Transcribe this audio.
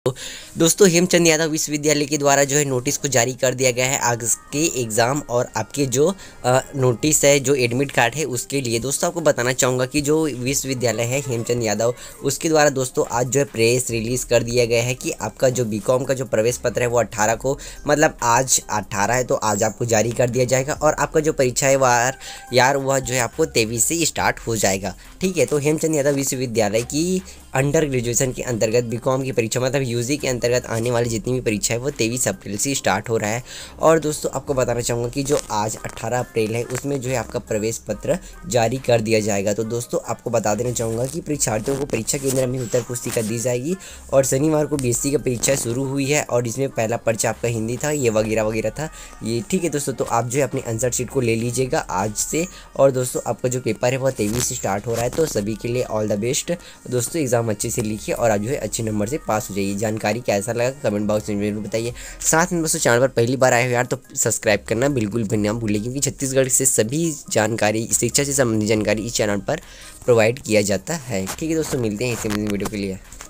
दोस्तों हेमचंद यादव विश्वविद्यालय के द्वारा जो है नोटिस को जारी कर दिया गया है आगे के एग्ज़ाम और आपके जो नोटिस है जो एडमिट कार्ड है उसके लिए। दोस्तों आपको बताना चाहूँगा कि जो विश्वविद्यालय है हेमचंद यादव उसके द्वारा दोस्तों आज जो है प्रेस रिलीज़ कर दिया गया है कि आपका जो बीकॉम का जो प्रवेश पत्र है वो 18 को, मतलब आज 18 है तो आज आपको जारी कर दिया जाएगा और आपका जो परीक्षा है वह जो है आपको 23 से स्टार्ट हो जाएगा। ठीक है, तो हेमचंद यादव विश्वविद्यालय की अंडर ग्रेजुएशन के अंतर्गत बीकॉम की परीक्षा मतलब यूजी के अंतर्गत आने वाली जितनी भी परीक्षा है वो 23 अप्रैल से स्टार्ट हो रहा है। और दोस्तों आपको बताना चाहूँगा कि जो आज 18 अप्रैल है उसमें जो है आपका प्रवेश पत्र जारी कर दिया जाएगा। तो दोस्तों आपको बता देना चाहूँगा कि परीक्षार्थियों को परीक्षा केंद्र में उत्तर पुस्तिका दी जाएगी और शनिवार को बीएससी की परीक्षा शुरू हुई है और इसमें पहला पर्चा आपका हिंदी था, ये वगैरह वगैरह था ये। ठीक है दोस्तों, तो आप जो है अपनी आंसर शीट को ले लीजिएगा आज से। और दोस्तों आपका जो पेपर है वह 23 से स्टार्ट हो रहा है, तो सभी के लिए ऑल द बेस्ट दोस्तों। एग्जाम अच्छे से लिखिए और आप जो है अच्छे नंबर से पास हो जाइए। जानकारी कैसा लगा कमेंट बॉक्स में जरूर बताइए। साथ में दोस्तों चैनल पर पहली बार आए हो यार तो सब्सक्राइब करना बिल्कुल भी ना भूलें, क्योंकि छत्तीसगढ़ से सभी जानकारी शिक्षा से संबंधित जानकारी इस चैनल पर प्रोवाइड किया जाता है। ठीक है दोस्तों, मिलते हैं इसी वीडियो के लिए।